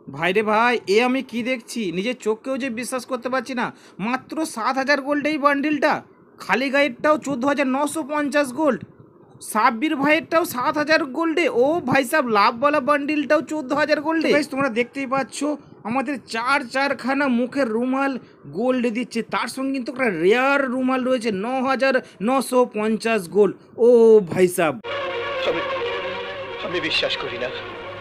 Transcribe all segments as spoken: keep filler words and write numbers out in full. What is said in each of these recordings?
ভাইরে ভাই, এ আমি কি দেখছি, নিজের চোখকেও যে বিশ্বাস করতে পারছি না। মাত্র সাত হাজার গোল্ড এই বান্ডিলটা। খালি গায়েরটাও চোদ্দ হাজার নশো পঞ্চাশ গোল্ড। সাব্বির ভাইয়েরটাও সাত হাজার গোল্ডে। ও ভাই সাহেব, লাভওয়ালা বান্ডিলটাও চোদ্দ হাজার গোল্ডে। গাইস তোমরা দেখতেই পাচ্ছ আমাদের চার চারখানা মুখের রুমাল গোল্ড দিচ্ছে, তার সঙ্গে কিন্তু একটা রেয়ার রুমাল রয়েছে ন হাজার নশো পঞ্চাশ গোল্ড। ও ভাই সাহেব, আমি আমি বিশ্বাস করি না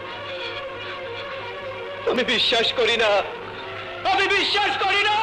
আমি বিশ্বাস করি না আমি বিশ্বাস করি না।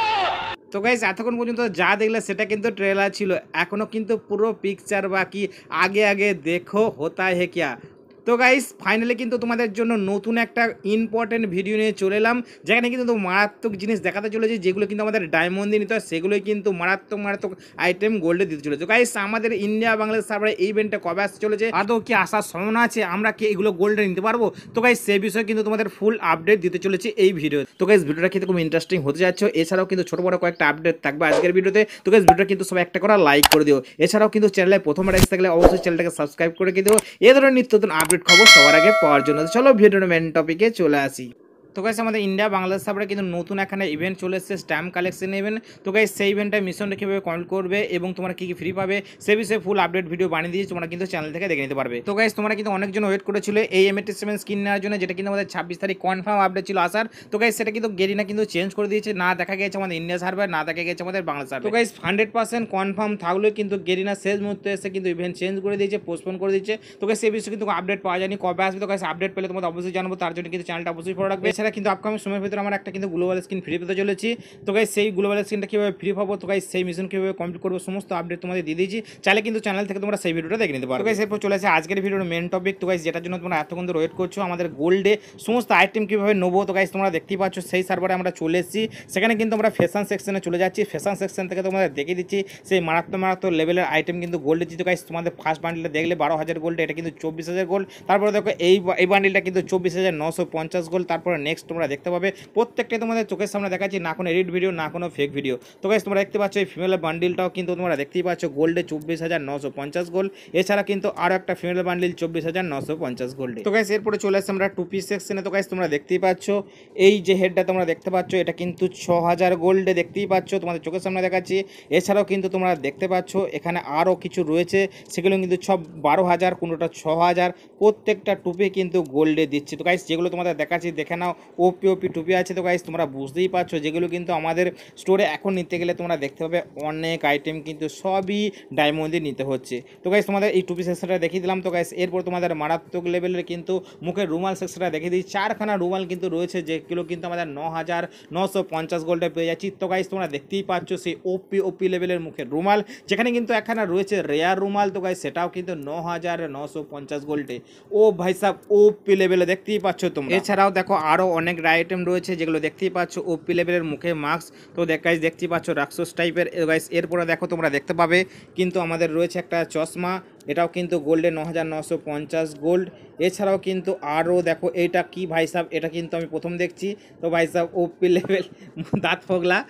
তো গাইস এতক্ষণ পর্যন্ত যা দেখলে সেটা কিন্তু ট্রেলার ছিল, এখনও কিন্তু পুরো পিকচার বাকি। আগে আগে দেখো হোতা হে কিয়া। তো গাইস ফাইনালি কিন্তু তোমাদের জন্য নতুন একটা ইম্পর্টেন্ট ভিডিও নিয়ে চলে এলাম, যেখানে কিন্তু মারাত্মক জিনিস দেখাতে চলেছে, যেগুলো কিন্তু আমাদের ডায়মন্ড দিয়ে নিতে হয়, সেগুলোই কিন্তু মারাত্মক মারাত্মক আইটেম গোল্ডে দিতে চলেছে। গাইস আমাদের ইন্ডিয়া বাংলাদেশ সার্ভারে এই ইভেন্টটা কবে আসতে চলেছে, আদৌ কি আসার সম্ভাবনা আছে, আমরা কি এগুলো গোল্ডে নিতে পারবো? তো গাইস সেই বিষয়ে কিন্তু তোমাদের ফুল আপডেট দিতে চলেছে এই ভিডিও। তো গাইস ভিডিওটা কিন্তু খুব ইন্টারেস্টিং হতে যাচ্ছে, এছাড়াও কিন্তু ছোট বড় কয়েকটা আপডেট থাকবে আজকের ভিডিওতে। তো গাইস ভিডিওটা কিন্তু সবাই একটা করে লাইক করে দিও, এছাড়াও কিন্তু চ্যানেলে প্রথমবার এসে থাকলে অবশ্যই চ্যানেলটাকে সাবস্ক্রাইব করে দিও এই ধরনের নিত্য নতুন আপডেট খবর সবার আগে পাওয়ার জন্য। চলো ভিডিওর মেন টপিকে চলে আসি। তো গাইস আমাদের ইন্ডিয়া বাংলাদেশ সার্ভারে কিন্তু নতুন এখানে ইভেন্ট চলে এসেছে, স্ট্যাম্প কালেকশন ইভেন্ট। তো গাইস সেই ইভেন্টটা মিশনটা কীভাবে কমপ্লিট করবে এবং তোমরা কী কী ফ্রি পাবে সে বিষয়ে ফুল আপডেট ভিডিও বানিয়ে দিয়েছি, তোমরা কিন্তু চ্যানেল থেকে দেখে নিতে পারবে। তো গাইস তোমরা কিন্তু অনেকজন ওয়েট করেছিল এই এম এইটটি সেভেন স্কিন নেওয়ার জন্য, যেটা কিন্তু আমাদের ছাব্বিশ তারিখ কনফার্ম আপডেট ছিল আসার। তো গাইস সেটা কিন্তু গেরিনা কিন্তু চেঞ্জ করে দিয়েছে, না দেখা গেছে আমাদের ইন্ডিয়া সার্ভার, না দেখা গেছে আমাদের বাংলা সার্ভার। তো গাইস হান্ড্রেড পার্সেন্ট কনফার্ম থাকলেও কিন্তু গেরিনা শেষ মুহূর্তে এসে কিন্তু ইভেন্ট চেঞ্জ করে দিয়েছে, পোস্টপোন করে দিয়েছে। তো গাইস সেই বিষয়ে কিন্তু আপডেট পাওয়া যায়নি, কবে আসবে। তো গাইস আপডেট পেলে তোমাদের অবশ্যই জানাবো, তার জন্য কিন্তু চ্যানেলটা অবশ্যই ফলো রাখবে। এছাড়া কিন্তু আপকামিং সময়ের ভিতরে আমরা একটা কিন্তু গ্লোবাল স্ক্রিন ফ্রি পেতে চলেছি। তো গাইস সেই গ্লোবাল স্ক্রিনটা কীভাবে ফ্রি পাবো, তো গাইস সেই মিশন কীভাবে কমপ্লিট করবো, সমস্ত আপডেট তোমাদের দিয়ে দিয়েছি, চাইলে কিন্তু চ্যানেল থেকে তোমরা সেই ভিডিওটা দেখে নিতে পারো। গাইস এরপর চলে আসে আজকের ভিডিওর মেন টপিক। তো গাইস যেটার জন্য তোমরা এতক্ষণ ধরে ওয়েট করছো, আমাদের গোল্ডে সমস্ত আইটেম কীভাবে নেবো। তো গাইস তোমরা দেখতেই পাচ্ছ সেই সার্ভারে আমরা চলে এসেছি, সেখানে কিন্তু আমরা ফ্যাশন সেকশনে চলে যাচ্ছি। ফ্যাশন সেকশন থেকে তোমাদের দেখিয়ে দিচ্ছি সেই মারাত্মক মারাত্মক লেভেলের আইটেম কিন্তু গোল্ডে দিচ্ছি। তো গাইস তোমাদের ফার্স্ট বান্ডিলটা দেখলে বারো হাজার গোল্ডে, এটা কিন্তু চব্বিশ হাজার গোল্ড। তারপরে দেখো এই এই বান্ডিলটা কিন্তু চব্বিশ হাজার নশো পঞ্চাশ গোল্ড। তারপরে নেক্সট তোমরা দেখতে পাবে প্রত্যেকটাই তোমাদের চোখের সামনে দেখাচ্ছি, না কোনো এডিট ভিডিও, না কোনো ফেক ভিডিও। তো গাইস তোমরা দেখতে পাচ্ছ এই ফিমেল বান্ডিলটাও কিন্তু তোমরা দেখতেই পাচ্ছ গোল্ডে চব্বিশ হাজার নশো পঞ্চাশ গোল্ড। এছাড়া কিন্তু আরও একটা ফিমেল বান্ডিল চব্বিশ হাজার নশো পঞ্চাশ গোল্ডে। তো গাইস এরপরে চলে আসছে আমরা টু পিস সেকশনে। তো গাইস তোমরা দেখতেই পাচ্ছ এই যে হেডটা তোমরা দেখতে পাচ্ছ, এটা কিন্তু ছ হাজার গোল্ডে দেখতেই পাচ্ছ, তোমাদের চোখের সামনে দেখাচ্ছি। এছাড়াও কিন্তু তোমরা দেখতে পাচ্ছ এখানে আরও কিছু রয়েছে, সেগুলো কিন্তু ছ বারো হাজার, কোনোটা ছ হাজার, প্রত্যেকটা টুপি কিন্তু গোল্ডে দিচ্ছে। তো গাইস যেগুলো তোমাদের দেখাচ্ছি দেখে নাও, ওপি ওপি টুপি আছে। তো গাইস তোমরা বুঝতেই পারছো যেগুলো কিন্তু আমাদের স্টোরে এখন নিতে গেলে তোমরা দেখতে পাবে অনেক আইটেম কিন্তু সবই ডায়মন্ডে নিতে হচ্ছে। তো গাইস তোমাদের এই টুপি সেকশনটা দেখিয়ে দিলাম। তো গাইস এরপর তোমাদের মারাত্মক লেভেলের কিন্তু মুখের রুমাল সেকশনটা দেখিয়ে দিই। চারখানা রুমাল কিন্তু রয়েছে, যেগুলো কিন্তু আমাদের ন হাজার নশো পঞ্চাশ গোল্ডে পেয়ে যাচ্ছি। তো গাইস তোমরা দেখতেই পাচ্ছ সেই ওপি ওপি লেভেলের মুখের রুমাল, যেখানে কিন্তু একখানা রয়েছে রেয়ার রুমাল। তো গাইস সেটাও কিন্তু ন হাজার নশো পঞ্চাশ গোল্ডে। ও ভাই সাহেব ওপি লেভেলে দেখতেই পাচ্ছ তোমরা। এছাড়াও দেখো আরও অনেক আইটেম রয়েছে, যেগুলো দেখতেই পাচ্ছ ওপি লেভেলের মুখে মাস্ক। তো দেখ গাইস দেখতেই পাচ্ছ রাক্ষস টাইপের। গাইস এরপরে দেখো তোমরা দেখতে পাবে কিন্তু আমাদের রয়েছে একটা চশমা, এটাও কিন্তু গোল্ডে ন হাজার নশো পঞ্চাশ গোল্ড। এছাড়াও কিন্তু আরও দেখো এইটা কি ভাই সাহেব, এটা কিন্তু আমি প্রথম দেখছি। তো ভাই সাহেব ওপি লেভেল দাঁত ফোগলা।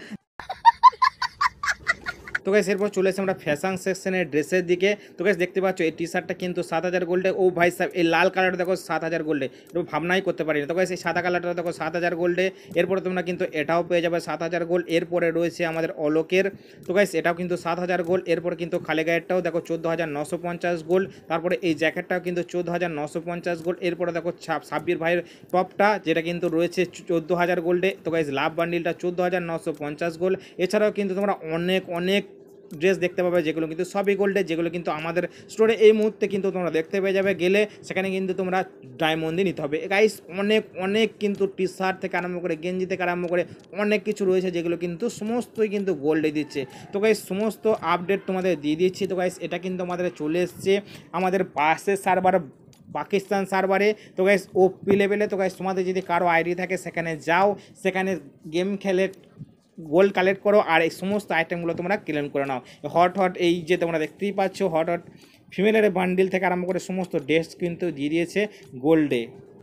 তো গাইস এরপর চলে এসে আমরা ফ্যাশন সেকশনের ড্রেসের দিকে। তো গাইস দেখতে পাচ্ছ এই টি শার্টটা কিন্তু সাত হাজার গোল্ডে। ও ভাই সাহেব এই লাল কালারটা দেখো সাত হাজার গোল্ডে, এটা ভাবনাই করতে পারি না। তো গাইস এই সাদা কালারটা দেখো সাত হাজার গোল্ডে। এরপরে তোমরা কিন্তু এটাও পেয়ে যাবে সাত হাজার গোল্ড। এরপরে রয়েছে আমাদের অলোকের, তো গাইস এটাও কিন্তু সাত হাজার গোল্ড। এরপরে কিন্তু খালি গায়েরটাও দেখো চোদ্দো হাজার নশো পঞ্চাশ গোল্ড। তারপরে এই জ্যাকেটটাও কিন্তু চোদ্দো হাজার নশো পঞ্চাশ গোল্ড। এরপরে দেখো সাব্বির ভাইয়ের টপটা, যেটা কিন্তু রয়েছে চোদ্দো হাজার গোল্ডে। তো গাইস লাভ বান্ডিলটা চোদ্দো হাজার নশো পঞ্চাশ গোল্ড। এছাড়াও কিন্তু তোমরা অনেক অনেক ড্রেস দেখতে পাবে, যেগুলো কিন্তু সবই গোল্ডে, যেগুলো কিন্তু আমাদের স্টোরে এই মুহূর্তে কিন্তু তোমরা দেখতে পেয়ে যাবে। গেলে সেখানে কিন্তু তোমরা ডায়মন্ডে নিতে হবে। গাইস অনেক অনেক কিন্তু টি শার্ট থেকে আরম্ভ করে গেঞ্জি থেকে আরম্ভ করে অনেক কিছু রয়েছে, যেগুলো কিন্তু সমস্তই কিন্তু গোল্ডে দিচ্ছে। তো গাইস সমস্ত আপডেট তোমাদের দিয়ে দিচ্ছি। তো গাইস এটা কিন্তু আমাদের চলে এসছে আমাদের পাশের সার্ভার পাকিস্তান সার্ভারে। তো গাইস ওপি লেভেলে। তো গাইস তোমাদের যদি কারো আইডি থাকে সেখানে যাও, সেখানে গেম খেলে গোল্ড কালেক্ট করো, আর এই সমস্ত আইটেমগুলো তোমরা ক্লেম করে নাও। হট হট এই যে তোমরা দেখতেই পাচ্ছ হট হট ফিমেলের বান্ডিল থেকে আরম্ভ করে সমস্ত ড্রেস কিন্তু দিয়ে দিয়েছে গোল্ডে।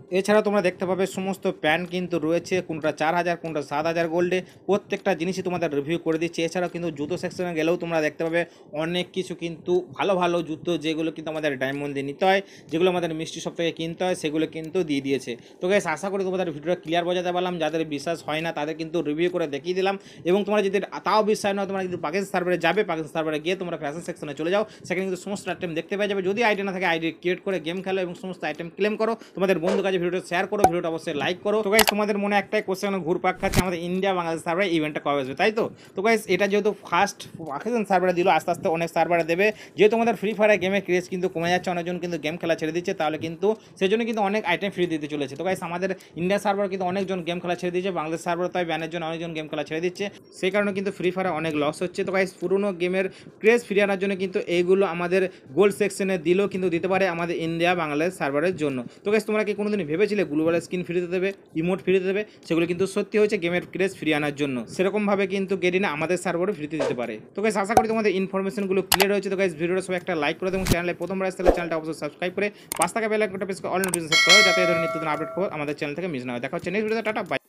এছাড়া তোমরা দেখতে পাবে সমস্ত প্যান্ট কিন্তু রয়েছে, কোনটা চার হাজার কোনটা সাত হাজার গোল্ডে, প্রত্যেকটা জিনিসই তোমাদের রিভিউ করে দিচ্ছি। এছাড়াও কিন্তু জুতো সেকশনে গেলেও তোমরা দেখতে পাবে অনেক কিছু কিন্তু ভালো ভালো জুতো, যেগুলো কিন্তু আমাদের ডায়মন্ড দিয়ে নিতে হয়, যেগুলো আমাদের মিষ্টি শপ থেকে কিনতে হয়, সেগুলো কিন্তু দিয়ে দিয়েছে। তো গাইস আশা করি তোমাদের ভিডিওটা ক্লিয়ার বোঝাতে পারলাম। যাদের বিশ্বাস হয় না তাদের কিন্তু রিভিউ করে দেখিয়ে দিলাম। এবং তোমরা যদি তাও বিশ্বাস নয়, তোমরা কিন্তু পাকিস্তান সার্ভারে যাবে, পাকিস্তান সার্ভারে গিয়ে তোমরা ফ্যাশন সেকশনে চলে যাও, সেখানে কিন্তু সমস্ত আইটেম দেখতে পেয়ে যাবে। যদি আইডি না থাকে আইডি ক্রিয়েট করে গেম খেলো এবং সমস্ত আইটেম ক্লেম করো, তোমাদের বন্ধু কাছে ভিডিওটা শেয়ার করো, ভিডিওটা অবশ্যই লাইক করো। তো গাইস তোমাদের মনে একটাই কোশ্চেন ঘুরপাক খাচ্ছে, আমাদের ইন্ডিয়া বাংলাদেশ সার্ভারে ইভেন্টটা কবে আসবে, তাই তো? তো গাইস এটা যেহেতু ফার্স্ট পাকিস্তান সার্ভারে দিল, আস্তে আস্তে অনেক সার্ভারে দেবে। যেহেতু তোমাদের ফ্রি ফায়ার গেমের ক্রেজ কিন্তু কমে যাচ্ছে, অনেকজন কিন্তু গেম খেলা ছেড়ে দিচ্ছে, তাহলে কিন্তু সেই জন্য কিন্তু অনেক আইটেম ফ্রি দিতে চলেছে। তো গাইস আমাদের ইন্ডিয়া সার্ভার কিন্তু অনেকজন গেম খেলা ছেড়ে দিচ্ছে, বাংলাদেশ সার্ভার তাই ব্যানের জন্য অনেকজন গেম খেলা ছেড়ে দিচ্ছে, সেই কারণে কিন্তু ফ্রি ফায়ারে অনেক লস হচ্ছে। তো গাইস পুরনো গেমের ক্রেজ ফিরিয়ে আনার জন্য কিন্তু এইগুলো আমাদের গোল্ড সেকশনে দিলেও কিন্তু দিতে পারে আমাদের ইন্ডিয়া বাংলাদেশ সার্ভারের জন্য। তো গাইস তোমরা কি কোনোদিন ভেবেছিলে গ্লোবাল স্কিন ফ্রিতে দেবে, ইমোট ফ্রিতে দেবে? সেগুলো কিন্তু সত্যি হয়েছে গেমের ক্রেজ ফিরিয়ে আনার জন্য। সেরকমভাবে কিন্তু গেরিনা আমাদের সার্ভারে ফ্রিতে দিতে পারে। তো গাইস আশা করি তোমাদের ইনফরমেশনগুলো ক্লিয়ার হয়েছে। তো গাইস ভিডিওটা সবাই একটা লাইক করে দেবো, চ্যানেলে প্রথমবার আসলে চ্যানেলটা অবশ্যই সাবস্ক্রাইব করে পাঁচ টাকা বেল আইকনটা প্রেস করে অল নোটিফিকেশন সেট করো, যাতে এদের নিত্য নতুন আপডেট খবর আমাদের চ্যানেল থেকে মিস না হয়। দেখা হচ্ছে নেক্সট ভিডিওতে। Tata by.